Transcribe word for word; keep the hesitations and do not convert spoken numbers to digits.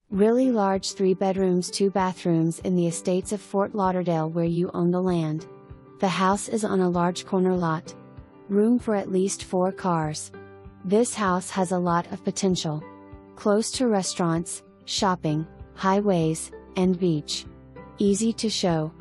Really large three bedrooms two bathrooms in the estates of Fort Lauderdale where you own the land. The house is on a large corner lot. Room for at least four cars. This house has a lot of potential. Close to restaurants, shopping, highways, and beach. Easy to show.